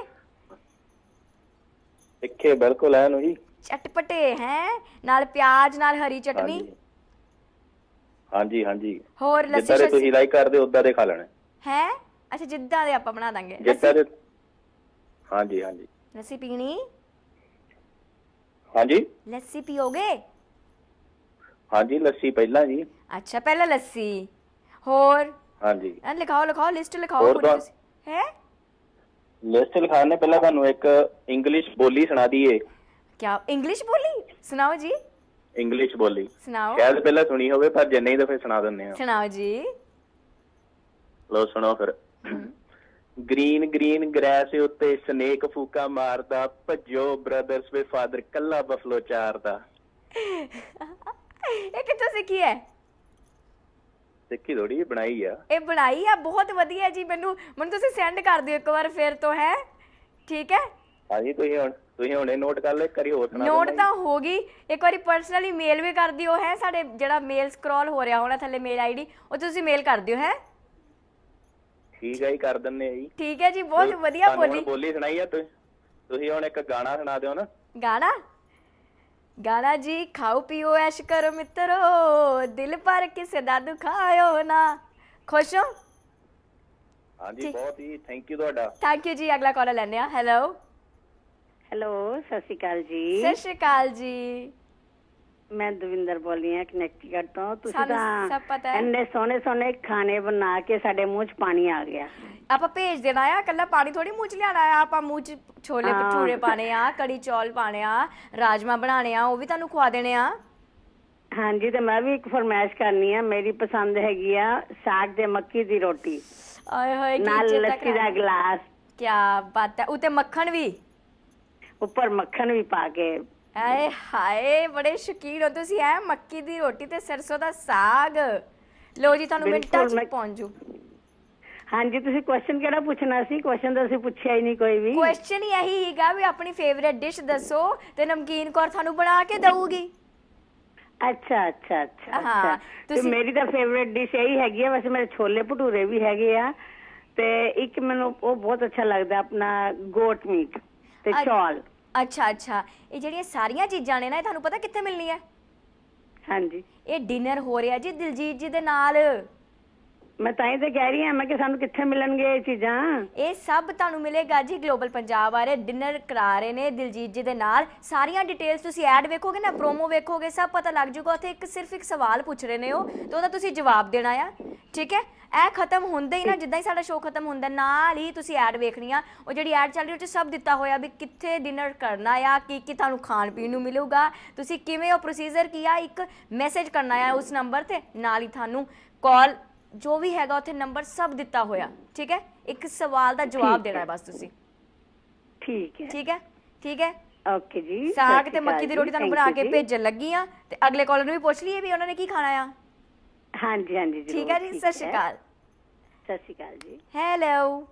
Speaker 6: ਤਿੱਖੇ ਬਿਲਕੁਲ ਐਨ ਜੀ,
Speaker 1: ਚਟਪਟੇ ਹੈ, ਨਾਲ ਪਿਆਜ਼, ਨਾਲ ਹਰੀ ਚਟਨੀ।
Speaker 6: ਹਾਂਜੀ ਹਾਂਜੀ ਹਾਂਜੀ।
Speaker 1: ਹੋਰ ਲੱਸੀ
Speaker 6: ਜਿੱਦਾਂ ਦੇ
Speaker 1: ਸ਼ੱਸੀ
Speaker 6: ਤੁਸੀਂ ਲਾਈਕ ਕਰਦੇ ਉਦਾਂ ਦੇ ਖਾ ਲੈਣੇ
Speaker 1: ਹੈ? ਅੱਛਾ, ਜਿੱਦਾਂ ਦੇ ਆਪਾਂ ਬਣਾ ਦਾਂਗੇ।
Speaker 6: ਜਿੱਦਾਂ
Speaker 1: ਲੱਸੀ
Speaker 6: ਦੇ। ਹਾਂਜੀ ਹਾਂਜੀ
Speaker 1: ਲੱਸੀ ਪੀਣੀ?
Speaker 6: ਹਾਂਜੀ
Speaker 1: ਲੱਸੀ ਪੀਓਗੇ?
Speaker 6: ਹਾਂਜੀ, ਲੱਸੀ ਪਹਿਲਾਂ ਜੀ।
Speaker 1: ਅੱਛਾ, ਪਹਿਲਾਂ ਲੱਸੀ। ਹੋਰ
Speaker 6: ਹਾਂਜੀ,
Speaker 1: ਅਹ ਲਿਖਾਓ ਲਿਖਾਓ, ਲਿਸਟ ਲਿਖਾਓ
Speaker 6: ਹੋਰ
Speaker 1: ਪੂਰੀ
Speaker 6: ਤਾਂ-
Speaker 1: ਤੁਸੀਂ। ਹੈ
Speaker 6: ਲਿਸਟ ਲਿਖਾਉਣ ਨੇ ਪਹਿਲਾਂ ਤੁਹਾਨੂੰ ਇੱਕ ਇੰਗਲਿਸ਼ ਬੋਲੀ ਸੁਣਾ ਦਈਏ।
Speaker 1: ਕਿਆ ਇੰਗਲਿਸ਼ ਬੋਲੀ? ਸੁਣਾਓ ਜੀ,
Speaker 6: ਇੰਗਲਿਸ਼ ਬੋਲੀ
Speaker 1: ਸੁਣਾਓ
Speaker 6: ਸ਼ਾਇਦ ਪਹਿਲਾਂ ਸੁਣੀ ਹੋਵੇ, ਪਰ ਜੇ ਨਹੀਂ ਤਾਂ ਫਿਰ ਸੁਣਾ ਦਿੰਦੇ ਆ।
Speaker 1: ਸੁਣਾਓ ਜੀ।
Speaker 6: ਲੋ ਸੁਣੋ ਫਿਰ। ਗ੍ਰੀਨ ਗ੍ਰੀਨ ਗ੍ਰੈਸ ਉੱਤੇ ਸਨੇਕ ਫੂਕਾ ਮਾਰਦਾ, ਭੱਜੋ ਬ੍ਰਦਰਸ ਵੇ ਫਾਦਰ ਕੱਲਾ ਬਫਲੋ ਚਾਰਦਾ।
Speaker 1: ਇਹ ਕਿੱਥੋਂ ਸਿੱਖੀ ਹੈ?
Speaker 6: ਸਿੱਖੀ ਥੋੜੀ ਬਣਾਈ ਆ।
Speaker 1: ਇਹ ਬਣਾਈ ਆ? ਬਹੁਤ ਵਧੀਆ ਜੀ। ਮੈਨੂੰ ਮੈਨੂੰ ਤੁਸੀਂ ਸੈਂਡ ਕਰ ਦਿਓ ਇੱਕ ਵਾਰ ਫਿਰ ਤੋਂ। ਹੈ ਠੀਕ ਹੈ,
Speaker 6: ਹਾਂਜੀ, ਤੁਸੀਂ ਹੁਣ ਤੁਸੀਂ ਹੁਣੇ ਨੋਟ ਕਰ ਲਓ, ਇੱਕ ਵਾਰੀ ਹੋਰ ਸੁਣਾ
Speaker 1: ਨੋਟ
Speaker 6: ਦਿੰਦਾ
Speaker 1: ਤਾਂ ਹੋ ਗਈ। ਇੱਕ ਵਾਰੀ ਪਰਸਨਲੀ ਮੇਲ ਵੀ ਕਰ ਦਿਓ। ਹੈ ਸਾਡੇ ਜਿਹੜਾ ਮੇਲ ਸਕਰੋਲ ਹੋ ਰਿਹਾ ਹੋਣਾ ਥੱਲੇ ਮੇਲ ਆਈਡੀ, ਉਹ ਤੁਸੀਂ ਮੇਲ ਕਰ ਦਿਓ। ਹੈ
Speaker 6: ਜੀ। ਠੀਕ ਹੈ ਜੀ, ਕਰ ਦਿੰਦੇ ਆ ਜੀ।
Speaker 1: ਠੀਕ ਹੈ ਜੀ, ਬਹੁਤ ਵਧੀਆ
Speaker 6: ਤੁਹਾਨੂੰ ਹੁਣ
Speaker 1: ਬੋਲੀ।
Speaker 6: ਬੋਲੀ ਸੁਣਾਈ ਆ ਤੁਸੀਂ ਤੁਸੀਂ ਹੁਣ ਇੱਕ ਗਾਣਾ ਸੁਣਾ ਦਿਓ ਨਾ।
Speaker 1: ਗਾਣਾ ਗਾਣਾ ਜੀ। ਖਾਓ ਪੀਓ ਐਸ਼ ਕਰੋ ਮਿੱਤਰੋ, ਦਿਲ ਪਰ ਕਿਸੇ ਦਾ ਦੁਖਾਇਓ ਨਾ। ਖੁਸ਼ ਹੋ?
Speaker 6: ਹਾਂਜੀ,
Speaker 1: ਠੀਕ।
Speaker 6: ਬਹੁਤ ਹੀ ਥੈਂਕ ਯੂ ਤੁਹਾਡਾ।
Speaker 1: ਥੈਂਕ ਯੂ ਜੀ। ਅਗਲਾ ਕਾਲਰ ਲੈਣੇ ਆ। ਹੈਲੋ
Speaker 5: ਹੈਲੋ, ਸਤਿ ਸ਼੍ਰੀ ਅਕਾਲ ਜੀ।
Speaker 1: ਸਤਿ ਸ਼੍ਰੀ ਅਕਾਲ ਜੀ।
Speaker 5: ਮੈਂ ਦਵਿੰਦਰ ਬੋਲੀ ਹਾਂ ਕਨੈਕਟੀਕਟ ਤੋਂ। ਤੁਸੀਂ
Speaker 1: ਸਾਨੂੰ
Speaker 5: ਤਾਂ
Speaker 1: ਸਭ ਪਤਾ ਹੈ।
Speaker 5: ਇੰਨੇ ਸੋਹਣੇ ਸੋਹਣੇ ਖਾਣੇ ਬਣਾ ਕੇ ਸਾਡੇ ਮੂੰਹ 'ਚ ਪਾਣੀ ਆ ਗਿਆ।
Speaker 1: ਆਪਾਂ ਭੇਜ ਦੇਣਾ ਆ, ਕੱਲਾ ਪਾਣੀ ਥੋੜੀ ਮੂੰਹ ਚ ਲਿਆਣਾ ਆ। ਆਪਾਂ ਮੂੰਹ ਚ ਛੋਲੇ
Speaker 5: ਹਾਂ।
Speaker 1: ਭਟੂਰੇ ਪਾਣੇ ਆ, ਕੜੀ ਚੌਲ ਪਾਣੇ ਆ, ਰਾਜਮਾ ਬਣਾਣੇ ਆ, ਉਹ ਵੀ ਤੁਹਾਨੂੰ ਖਵਾ ਦੇਣੇ ਆ।
Speaker 5: ਹਾਂਜੀ, ਤੇ ਮੈਂ ਵੀ ਇੱਕ ਫਰਮਾਇਸ਼ ਕਰਨੀ ਆ। ਮੇਰੀ ਪਸੰਦ ਹੈਗੀ ਆ ਸਾਗ ਤੇ ਮੱਕੀ ਦੀ ਰੋਟੀ
Speaker 1: ਆਏ ਹੋਏ, ਕੀ
Speaker 5: ਨਾਲ
Speaker 1: ਚੇਤਾ
Speaker 5: ਲੱਸੀ ਦਾ
Speaker 1: ਕਰਾ।
Speaker 5: ਗਲਾਸ,
Speaker 1: ਕਿਆ ਬਾਤ ਹੈ। ਉਤੇ ਮੱਖਣ ਵੀ।
Speaker 5: ਉੱਪਰ ਮੱਖਣ ਵੀ ਪਾ ਕੇ।
Speaker 1: ਆਏ ਹਾਏ, ਬੜੇ ਸ਼ੌਕੀਨ ਹੋ ਤੁਸੀਂ। ਹੈ ਮੱਕੀ ਦੀ ਰੋਟੀ ਤੇ ਸਰਸੋਂ ਦਾ ਸਾਗ। ਲੋ ਜੀ, ਤੁਹਾਨੂੰ ਮਿੰਟਾਂ
Speaker 5: ਬਿਲਕੁਲ,
Speaker 1: ਚ
Speaker 5: ਮੈਂ-
Speaker 1: ਪਹੁੰਚ ਜੂ।
Speaker 5: ਹਾਂਜੀ, ਤੁਸੀਂ ਕੁਐਸਚਨ ਕਿਹੜਾ ਪੁੱਛਣਾ ਸੀ? ਕੁਐਸਚਨ ਤਾਂ ਅਸੀਂ ਪੁੱਛਿਆ ਹੀ ਨਹੀਂ ਕੋਈ ਵੀ।
Speaker 1: ਕੁਐਸਚਨ ਹੀ ਇਹੀ ਹੀਗਾ ਵੀ ਆਪਣੀ ਫੇਵਰੇਟ ਡਿਸ਼ ਦੱਸੋ ਤੇ ਨਮਕੀਨ ਕੌਰ ਤੁਹਾਨੂੰ ਬਣਾ ਕੇ ਦਊਗੀ।
Speaker 5: ਅੱਛਾ ਅੱਛਾ ਅੱਛਾ
Speaker 1: ਹਾਂ,
Speaker 5: ਅੱਛਾ। ਤੇ
Speaker 1: ਤੁਸੀਂ-
Speaker 5: ਮੇਰੀ ਤਾਂ ਫੇਵਰੇਟ ਡਿਸ਼ ਇਹੀ ਹੈਗੀ ਆ। ਵੈਸੇ ਮੇਰੇ ਛੋਲੇ ਭਟੂਰੇ ਵੀ ਹੈਗੇ ਆ, ਤੇ ਇੱਕ ਮੈਨੂੰ ਉਹ ਬਹੁਤ ਅੱਛਾ ਲੱਗਦਾ ਆਪਣਾ ਗੋਟ ਮੀਟ ਤੇ
Speaker 1: ਅੱਛ-
Speaker 5: ਚੌਲ।
Speaker 1: ਅੱਛਾ ਅੱਛਾ, ਇਹ ਜਿਹੜੀਆਂ ਸਾਰੀਆਂ ਚੀਜ਼ਾਂ ਨੇ ਨਾ, ਇਹ ਤੁਹਾਨੂੰ ਪਤਾ ਕਿੱਥੇ ਮਿਲਣੀਆਂ?
Speaker 5: ਹਾਂਜੀ,
Speaker 1: ਇਹ ਡਿਨਰ ਹੋ ਰਿਹਾ ਜੀ ਦਿਲਜੀਤ ਜੀ ਦੇ ਨਾਲ।
Speaker 5: ਮੈਂ ਤਾਂ ਹੀ ਤੇ ਕਹਿ ਰਹੀ ਹਾਂ, ਮੈਂ ਕਿ ਸਾਨੂੰ ਕਿੱਥੇ ਮਿਲਣਗੇ ਇਹ ਚੀਜ਼ਾਂ।
Speaker 1: ਇਹ ਸਭ ਤੁਹਾਨੂੰ ਮਿਲੇਗਾ ਜੀ ਗਲੋਬਲ ਪੰਜਾਬ ਬਾਰੇ। ਡਿਨਰ ਕਰਾ ਰਹੇ ਨੇ ਦਿਲਜੀਤ ਜੀ ਦੇ ਨਾਲ। ਸਾਰੀਆਂ ਡਿਟੇਲਸ ਤੁਸੀਂ ਐਡ ਵੇਖੋਗੇ ਨਾ, ਪ੍ਰੋਮੋ ਵੇਖੋਗੇ, ਸਭ ਪਤਾ ਲੱਗ ਜੂਗਾ। ਉੱਥੇ ਇੱਕ ਸਿਰਫ ਇੱਕ ਸਵਾਲ ਪੁੱਛ ਰਹੇ ਨੇ ਉਹ, ਤੇ ਉਹਦਾ ਤੁਸੀਂ ਜਵਾਬ ਦੇਣਾ ਆ। ਠੀਕ ਹੈ, ਇਹ ਖਤਮ ਹੁੰਦੇ ਹੀ ਨਾ, ਜਿੱਦਾਂ ਹੀ ਸਾਡਾ ਸ਼ੋਅ ਖਤਮ ਹੁੰਦਾ ਨਾਲ ਹੀ ਤੁਸੀਂ ਐਡ ਵੇਖਣੀ ਆ। ਉਹ ਜਿਹੜੀ ਐਡ ਚੱਲ ਰਹੀ ਉਹ 'ਚ ਸਭ ਦਿੱਤਾ ਹੋਇਆ ਵੀ ਕਿੱਥੇ ਡਿਨਰ ਕਰਨਾ ਆ, ਕੀ ਕੀ ਤੁਹਾਨੂੰ ਖਾਣ ਪੀਣ ਨੂੰ ਮਿਲੂਗਾ, ਤੁਸੀਂ ਕਿਵੇਂ ਉਹ ਪ੍ਰੋਸੀਜਰ ਕੀ ਆ। ਇੱਕ ਮੈਸੇਜ ਕਰਨਾ ਆ ਉਸ ਨੰਬਰ ਤੇ, ਨਾਲ ਹੀ ਤੁਹਾਨੂੰ ਕਾਲ ਜੋ ਵੀ ਹੈਗਾ ਉੱਥੇ ਨੰਬਰ ਸਭ ਦਿੱਤਾ ਹੋਇਆ। ਠੀਕ ਹੈ, ਇੱਕ ਸਵਾਲ ਦਾ ਜਵਾਬ ਦੇਣਾ ਹੈ ਬਸ ਤੁਸੀਂ।
Speaker 5: ਠੀਕ ਹੈ
Speaker 1: ਠੀਕ ਹੈ ਠੀਕ ਹੈ।
Speaker 5: ਓਕੇ ਜੀ।
Speaker 1: ਸਾਗ ਤੇ ਮੱਕੀ ਦੀ ਰੋਟੀ ਤੁਹਾਨੂੰ ਬਣਾ ਕੇ ਭੇਜਣ ਲੱਗੀ ਆ, ਤੇ ਅਗਲੇ ਕਾਲਰ ਨੂੰ ਵੀ ਪੁੱਛ ਲਈਏ ਵੀ ਉਹਨਾਂ ਨੇ ਕੀ ਖਾਣਾ ਆ।
Speaker 5: ਹਾਂਜੀ ਹਾਂਜੀ,
Speaker 1: ਠੀਕ ਹੈ ਜੀ, ਸਤਿ ਸ਼੍ਰੀ ਅਕਾਲ।
Speaker 5: ਸਤਿ ਸ਼੍ਰੀ ਅਕਾਲ ਜੀ।
Speaker 1: ਹੈਲੋ,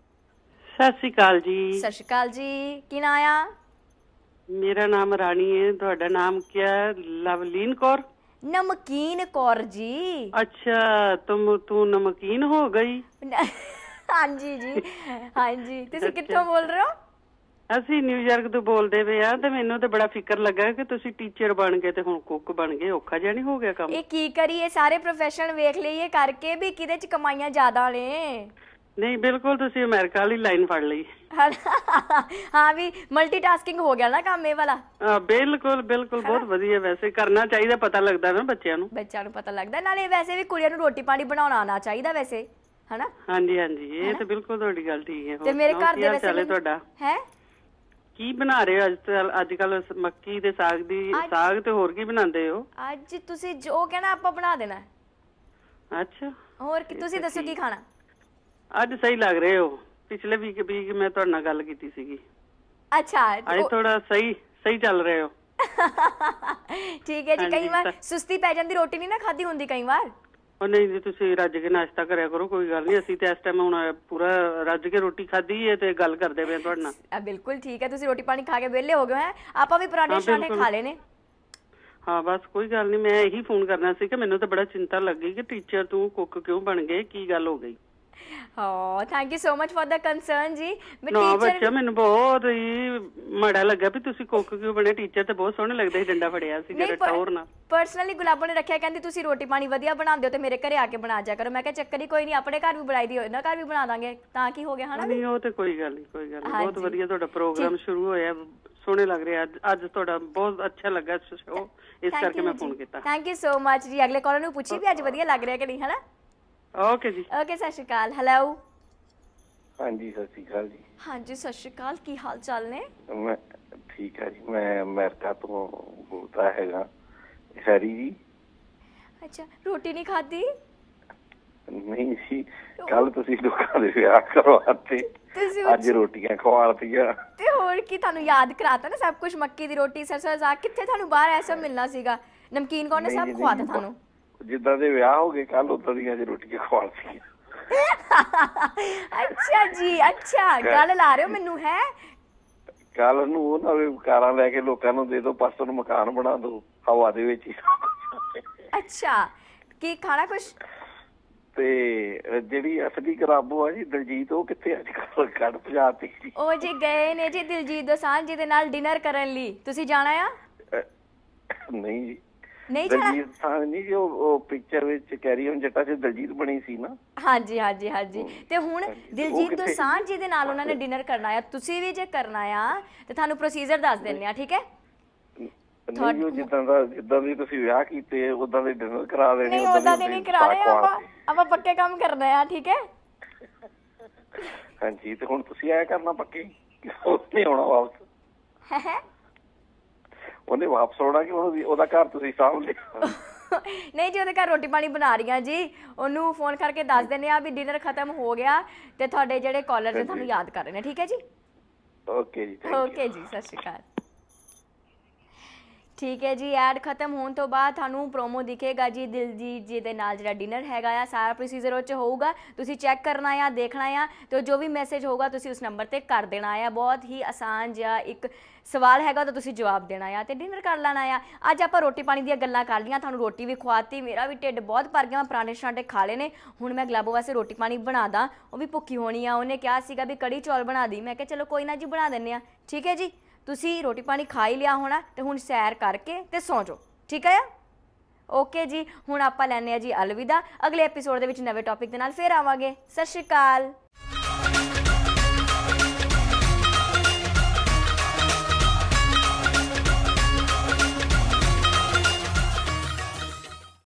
Speaker 7: ਸਤਿ ਸ਼੍ਰੀ ਅਕਾਲ ਜੀ।
Speaker 1: ਸਤਿ ਸ਼੍ਰੀ ਅਕਾਲ ਜੀ। ਕੀ ਨਾਂ ਆ?
Speaker 7: ਮੇਰਾ ਨਾਮ ਰਾਣੀ ਹੈ। ਤੁਹਾਡਾ ਨਾਮ ਕੀ ਹੈ? ਲਵਲੀਨ ਕੌਰ।
Speaker 1: ਨਮਕੀਨ ਕੌਰ ਜੀ।
Speaker 7: अच्छा तुम तू नमकीन हो गई।
Speaker 1: ਹਾਂਜੀ ਜੀ ਹਾਂਜੀ। ਤੁਸੀਂ ਕਿੱਥੋਂ ਬੋਲ ਰਹੇ ਹੋ?
Speaker 7: ਅਸੀਂ ਨਿਊਯਾਰਕ ਤੋਂ ਬੋਲਦੇ ਪਏ ਆ ਤੇ ਮੈਨੂੰ ਤੇ ਬੜਾ ਫਿਕਰ ਲੱਗਾ ਕਿ ਤੁਸੀਂ ਟੀਚਰ ਬਣ ਗਏ ਤੇ ਹੁਣ ਕੁੱਕ ਬਣ ਗਏ। ਔਖਾ ਜਿਹਾ ਨਹੀਂ ਹੋ ਗਿਆ ਕੰਮ?
Speaker 1: ਇਹ ਕੀ ਕਰੀਏ, ਸਾਰੇ ਪ੍ਰੋਫੈਸ਼ਨ ਵੇਖ ਲਈਏ ਕਰਕੇ ਵੀ ਕਿਹਦੇ ਚ ਕਮਾਈਆਂ ਜ਼ਿਆਦਾ ਨੇ।
Speaker 7: ਨਹੀਂ ਬਿਲਕੁਲ ਤੁਸੀਂ ਅਮਰੀਕਾ ਵਾਲੀ ਲਾਈਨ ਫੜ ਲਈ।
Speaker 1: ਹਾਂ ਵੀ ਮਲਟੀਟਾਸਕਿੰਗ ਹੋ ਗਿਆ ਨਾ ਕੰਮ ਇਹ ਵਾਲਾ।
Speaker 7: ਹਾਂ ਬਿਲਕੁਲ ਬਿਲਕੁਲ ਬਹੁਤ ਵਧੀਆ। ਵੈਸੇ ਕਰਨਾ ਚਾਹੀਦਾ, ਪਤਾ ਲੱਗਦਾ ਨਾ ਬੱਚਿਆਂ ਨੂੰ।
Speaker 1: ਬੱਚਿਆਂ ਨੂੰ ਪਤਾ ਲੱਗਦਾ, ਨਾਲੇ ਵੈਸੇ ਵੀ ਕੁੜੀਆਂ ਨੂੰ ਰੋਟੀ ਪਾਣੀ ਬਣਾਉਣਾ ਆਉਣਾ ਚਾਹੀਦਾ ਵੈਸੇ, ਹਨਾ? ਹਾਂਜੀ
Speaker 7: ਹਾਂਜੀ ਇਹ ਤਾਂ ਬਿਲਕੁਲ ਤੁਹਾਡੀ ਗੱਲ ਠੀਕ ਹੈ।
Speaker 1: ਤੇ ਮੇਰੇ ਘਰ ਦੇ ਵੈਸੇ
Speaker 7: ਤੁਹਾਡਾ
Speaker 1: ਹੈ
Speaker 7: ਕੀ ਬਣਾ ਰਹੇ ਹੋ ਅੱਜ ਅੱਜ ਕੱਲ? ਮੱਕੀ ਦੇ ਸਾਗ ਦੀ ਸਾਗ ਤੇ ਹੋਰ ਕੀ ਬਣਾਉਂਦੇ ਹੋ?
Speaker 1: ਅੱਜ ਤੁਸੀਂ ਜੋ ਕਹਿਣਾ ਆਪਾਂ ਬਣਾ ਦੇਣਾ।
Speaker 7: ਅੱਛਾ
Speaker 1: ਹੋਰ ਕੀ, ਤੁਸੀਂ ਦੱਸੋ ਕੀ ਖਾਣਾ?
Speaker 7: ਅੱਜ ਸਹੀ ਲੱਗ ਰਹੇ ਹੋ। ਪਿਛਲੇ ਵੀਕ ਵੀਕ ਮੈਂ ਤੁਹਾਡੇ ਨਾਲ ਗੱਲ ਕੀਤੀ ਸੀਗੀ।
Speaker 1: ਅੱਛਾ
Speaker 7: ਅੱਜ ਥੋੜਾ ਸਹੀ ਸਹੀ ਚੱਲ ਰਹੇ ਹੋ।
Speaker 1: ਠੀਕ ਹੈ ਜੀ। ਕਈ ਵਾਰ ਸੁਸਤੀ ਪੈ ਜਾਂਦੀ, ਰੋਟੀ ਨਹੀਂ ਨਾ ਖਾਦੀ ਹੁੰਦੀ ਕਈ ਵਾਰ।
Speaker 7: ਉਹ ਨਹੀਂ ਜੀ ਤੁਸੀਂ ਰੱਜ ਕੇ ਨਾਸ਼ਤਾ ਕਰਿਆ ਕਰੋ, ਕੋਈ ਗੱਲ ਨਹੀਂ। ਅਸੀਂ ਤੇ ਇਸ ਟਾਈਮ ਹੁਣ ਪੂਰਾ ਰੱਜ ਕੇ ਰੋਟੀ ਖਾਧੀ ਹੈ ਤੇ ਗੱਲ ਕਰਦੇ ਪਏ ਤੁਹਾਡੇ ਨਾਲ।
Speaker 1: ਬਿਲਕੁਲ ਠੀਕ ਹੈ, ਤੁਸੀਂ ਰੋਟੀ ਪਾਣੀ ਖਾ ਕੇ ਵਿਹਲੇ ਹੋ ਗਏ ਹੈ। ਆਪਾਂ ਵੀ ਪਰਾਂਠੇ ਸ਼ਰਾਂਠੇ ਖਾ ਲਏ ਨੇ।
Speaker 7: ਹਾਂ ਬਸ ਕੋਈ ਗੱਲ ਨਹੀਂ। ਮੈਂ ਇਹੀ ਫੋਨ ਕਰਨਾ ਸੀ ਕਿ ਮੈਨੂੰ ਤਾਂ ਬੜਾ ਚਿੰਤਾ ਲੱਗੀ ਕਿ ਟੀਚਰ ਤੂੰ ਕੁੱਕ ਕਿਉਂ ਬਣ ਗਏ, ਕੀ ਗੱਲ ਹੋ ਗਈ?
Speaker 1: ਹਾਂ thank you so much for the concern ਜੀ। ਮੈਂ
Speaker 7: ਨਾ
Speaker 1: ਟੀਚਰ
Speaker 7: ਬੱਚਾ ਮੈਨੂੰ ਬਹੁਤ ਹੀ ਮਾੜਾ ਲੱਗਾ ਵੀ ਤੁਸੀਂ ਕੁੱਕ ਕਿਉਂ ਬਣੇ। ਟੀਚਰ ਤੇ ਬਹੁਤ ਸੋਹਣੇ ਲੱਗਦੇ ਸੀ, ਡੰਡਾ ਫੜਿਆ ਸੀ ਜਿਹੜਾ ਟੌਰ ਨਾਲ।
Speaker 1: ਪਰਸਨਲੀ ਗੁਲਾਬੋ ਨੇ ਰੱਖਿਆ, ਕਹਿੰਦੀ ਤੁਸੀਂ ਰੋਟੀ ਪਾਣੀ ਵਧੀਆ ਬਣਾਉਂਦੇ ਹੋ ਤੇ ਮੇਰੇ ਘਰੇ ਆ ਕੇ ਬਣਾ ਜਾ ਕਰੋ। ਮੈਂ ਕਿਹਾ ਚੱਕਰ ਹੀ ਕੋਈ ਨਹੀਂ, ਆਪਣੇ ਘਰ ਵੀ ਬਣਾਈ ਦੀ ਹੋਏ ਨਾ ਘਰ ਵੀ ਬਣਾ ਦਾਂਗੇ, ਤਾਂ ਕੀ ਹੋ ਗਿਆ ਹਨਾ?
Speaker 7: ਨਹੀਂ ਉਹ ਤੇ ਕੋਈ ਗੱਲ ਨਹੀਂ ਕੋਈ ਗੱਲ ਨਹੀਂ। ਬਹੁਤ ਵਧੀਆ ਤੁਹਾਡਾ ਪ੍ਰੋਗਰਾਮ ਸ਼ੁਰੂ ਹੋਇਆ, ਸੋਹਣੇ ਲੱਗ ਰਹੇ। ਅੱਜ ਅੱਜ ਤੁਹਾਡਾ ਬਹੁਤ ਅੱਛਾ ਲੱਗਾ ਸ਼ੋ, ਇਸ ਕਰਕੇ ਮੈਂ ਫੋਨ ਕੀਤਾ।
Speaker 1: ਥੈਂਕ ਯੂ ਸੋ ਮਚ ਜੀ। ਅਗਲੇ ਕਾਲਰ ਨੂੰ ਪੁੱਛੀ ਵੀ ਅੱਜ ਵਧੀਆ ਲੱਗ ਰਿਹਾ ਕਿ ਨਹੀਂ, ਹਨਾ?
Speaker 7: ਓਕੇ ਜੀ।
Speaker 1: ਓਕੇ ਸਤਿ ਸ਼੍ਰੀ ਅਕਾਲ। ਹੈਲੋ
Speaker 8: ਹਾਂਜੀ ਸਤਿ ਸ਼੍ਰੀ ਅਕਾਲ ਜੀ।
Speaker 1: ਹਾਂਜੀ ਸਤਿ ਸ਼੍ਰੀ ਅਕਾਲ, ਕੀ ਹਾਲ ਚਾਲ ਨੇ?
Speaker 8: ਮੈਂ ਠੀਕ ਹੈ ਜੀ। ਮੈਂ ਅਮਰੀਕਾ ਤੋਂ ਬੋਲਦਾ ਹੈਗਾ, ਹੈਰੀ ਜੀ।
Speaker 1: ਅੱਛਾ ਰੋਟੀ ਨਹੀਂ ਖਾਧੀ?
Speaker 8: ਨਹੀਂ ਜੀ, ਕੱਲ ਤੁਸੀਂ ਲੋਕਾਂ ਦੇ ਵਿਆਹ ਕਰਵਾਤੇ, ਅੱਜ ਰੋਟੀਆਂ ਖਵਾਤੀਆਂ।
Speaker 1: ਤੇ ਹੋਰ ਕੀ, ਤੁਹਾਨੂੰ ਯਾਦ ਕਰਾਤਾ ਨਾ ਸਭ ਕੁਝ। ਮੱਕੀ ਦੀ ਰੋਟੀ, ਸਰਸੋਂ ਦਾ ਸਾਗ, ਕਿੱਥੇ ਤੁਹਾਨੂੰ ਬਾਹਰ ਐਸਾ ਮਿਲਣਾ ਸੀਗਾ? ਨਮਕੀਨ ਕੌਰ ਨੇ ਸਭ ਖਵਾਤਾ ਤੁਹਾਨੂੰ।
Speaker 8: ਜਿੱਦਾਂ ਦੇ ਵਿਆਹ ਹੋ ਗਏ ਕੱਲ ਉਦਾਂ ਦੀਆਂ ਅੱਜ ਰੋਟੀਆਂ ਖਵਾਤੀਆਂ।
Speaker 1: ਅੱਛਾ ਜੀ ਅੱਛਾ, ਗੱਲ ਲਾ ਰਹੇ ਹੋ ਮੈਨੂੰ ਹੈ?
Speaker 8: ਕੱਲ ਨੂੰ ਉਹਨਾਂ ਦੇ ਕਾਰਾਂ ਲੈ ਕੇ ਲੋਕਾਂ ਨੂੰ ਦੇ ਦੋ, ਪਰਸੋਂ ਨੂੰ ਮਕਾਨ ਬਣਾ ਦੋ ਹਵਾ ਦੇ ਵਿੱਚ ਹੀ।
Speaker 1: ਅੱਛਾ ਕੀ ਖਾਣਾ ਕੁਛ?
Speaker 8: ਤੇ ਜਿਹੜੀ ਅਸਲੀ ਖਰਾਬੋ ਆ ਜੀ ਦਲਜੀਤ, ਉਹ ਕਿੱਥੇ ਅੱਜ ਕੱਲ ਕੱਢ ਭਜਾਤੀ?
Speaker 1: ਉਹ ਜੀ ਗਏ ਨੇ ਜੀ ਦਿਲਜੀਤ ਦੋਸਾਂਝ ਜੀ ਦੇ ਨਾਲ ਡਿਨਰ ਕਰਨ ਲਈ। ਤੁਸੀਂ ਜਾਣਾ ਆ?
Speaker 8: ਨਹੀਂ ਜੀ
Speaker 1: ਨਹੀਂ ਜਾਣਾ।
Speaker 8: ਦਲਜੀਤ ਦੋਸਾਂਝ ਨਹੀਂ ਜੀ, ਉਹ ਪਿਕਚਰ ਵਿੱਚ ਕੈਰੀ ਔਨ ਜੱਟਾ 'ਚ ਦਲਜੀਤ ਬਣੀ ਸੀ ਨਾ।
Speaker 1: ਹਾਂਜੀ ਹਾਂਜੀ ਹਾਂਜੀ। ਤੇ ਹੁਣ ਦਿਲਜੀਤ ਦੋਸਾਂਝ ਜੀ ਦੇ ਨਾਲ ਉਹਨਾਂ ਨੇ ਡਿਨਰ ਕਰਨਾ ਆ। ਤੁਸੀਂ ਵੀ ਜੇ ਕਰਨਾ ਆ ਤੇ ਤੁਹਾਨੂੰ ਪ੍ਰੋਸੀਜਰ ਦੱਸ ਦਿੰਦੇ ਆ, ਠੀਕ ਹੈ?
Speaker 8: ਨਹੀਂ ਉਹ ਜਿੱਦਾਂ ਦਾ ਜਿੱਦਾਂ ਦੀ ਤੁਸੀਂ ਵਿਆਹ ਕੀਤੇ ਉਦਾਂ ਦੇ ਡਿਨਰ ਕਰਾ ਦੇਣੇ।
Speaker 1: ਨਹੀਂ ਉਦਾਂ ਦੇ ਨਹੀਂ ਕਰਾ ਰਹੇ ਆਪਾਂ, ਆਪਾਂ ਪੱਕੇ ਕੰਮ ਕਰਨਾ ਆ, ਠੀਕ ਹੈ?
Speaker 8: ਹਾਂਜੀ ਤੇ ਹੁਣ ਤੁਸੀਂ ਆਇਆ ਕਰਨਾ ਪੱਕੇ, ਉਹਨੇ ਆਉਣਾ ਵਾਪਸ। ਉਹਨੇ ਵਾਪਸ ਆਉਣਾ ਕਿ ਉਹਦਾ ਘਰ ਤੁਸੀਂ ਸਾਂਭ ਲਿਆ?
Speaker 1: ਨਹੀਂ ਜੀ ਉਹਦੇ ਘਰ ਰੋਟੀ ਪਾਣੀ ਬਣਾ ਰਹੀਆਂ ਜੀ। ਉਹਨੂੰ ਫੋਨ ਕਰਕੇ ਦੱਸ ਦਿੰਦੇ ਆ ਵੀ ਡਿਨਰ ਖਤਮ ਹੋ ਗਿਆ ਤੇ ਤੁਹਾਡੇ ਜਿਹੜੇ ਕਾਲਰ ਨੇ ਤੁਹਾਨੂੰ ਯਾਦ ਕਰ ਰਹੇ ਨੇ, ਠੀਕ ਹੈ ਜੀ?
Speaker 8: ਓਕੇ ਜੀ।
Speaker 1: ਓਕੇ ਜੀ ਸਤਿ ਸ਼੍ਰੀ ਅਕਾਲ। ਠੀਕ ਹੈ ਜੀ, ਐਡ ਖਤਮ ਹੋਣ ਤੋਂ ਬਾਅਦ ਤੁਹਾਨੂੰ ਪ੍ਰੋਮੋ ਦਿਖੇਗਾ ਜੀ ਦਿਲਜੀਤ ਜੀ ਦੇ ਨਾਲ ਜਿਹੜਾ ਡਿਨਰ ਹੈਗਾ ਆ। ਸਾਰਾ ਪ੍ਰੋਸੀਜਰ ਉਹ 'ਚ ਹੋਊਗਾ, ਤੁਸੀਂ ਚੈੱਕ ਕਰਨਾ ਆ, ਦੇਖਣਾ ਆ ਤੇ ਜੋ ਵੀ ਮੈਸੇਜ ਹੋਊਗਾ ਤੁਸੀਂ ਉਸ ਨੰਬਰ ਤੇ ਕਰ ਦੇਣਾ ਆ। ਬਹੁਤ ਹੀ ਆਸਾਨ ਜਿਹਾ ਇੱਕ ਸਵਾਲ ਹੈਗਾ ਤਾਂ ਤੁਸੀਂ ਜਵਾਬ ਦੇਣਾ ਆ ਤੇ ਡਿਨਰ ਕਰ ਲੈਣਾ ਆ। ਅੱਜ ਆਪਾਂ ਰੋਟੀ ਪਾਣੀ ਦੀਆਂ ਗੱਲਾਂ ਕਰ ਲਈਆਂ, ਤੁਹਾਨੂੰ ਰੋਟੀ ਵੀ ਖਵਾਤੀ, ਮੇਰਾ ਵੀ ਢਿੱਡ ਬਹੁਤ ਭਰ ਗਿਆ, ਮੈਂ ਪਰਾਂਠੇ ਸ਼ਰਾਂਠੇ ਖਾ ਲਏ ਨੇ। ਹੁਣ ਮੈਂ ਗਲਾਬੋ ਵਾਸਤੇ ਰੋਟੀ ਪਾਣੀ ਬਣਾ ਦਾਂ, ਉਹ ਵੀ ਭੁੱਖੀ ਹੋਣੀ ਆ। ਉਹਨੇ ਕਿਹਾ ਸੀਗਾ ਵੀ ਕੜੀ ਚੌਲ ਬਣਾ ਦੀ, ਮੈਂ ਕਿਹਾ ਚਲੋ ਕੋਈ ਨਾ ਜੀ ਬਣਾ ਦਿੰਦੇ ਆ, ਠੀਕ ਹੈ ਜੀ? ਤੁਸੀਂ ਰੋਟੀ ਪਾਣੀ ਖਾ ਹੀ ਲਿਆ ਹੋਣਾ ਤੇ ਹੁਣ ਸੈਰ ਕਰਕੇ ਤੇ ਸੌਂ ਜਾਓ, ਠੀਕ ਹੈ? ਓਕੇ ਜੀ, ਹੁਣ ਆਪਾਂ ਲੈਂਦੇ ਆ ਜੀ ਅਲਵਿਦਾ। ਅਗਲੇ ਐਪੀਸੋਡ ਦੇ ਵਿੱਚ ਨਵੇਂ ਟੌਪਿਕ ਦੇ ਨਾਲ ਫਿਰ ਆਵਾਂਗੇ। ਸਤਿ ਸ਼੍ਰੀ ਅਕਾਲ।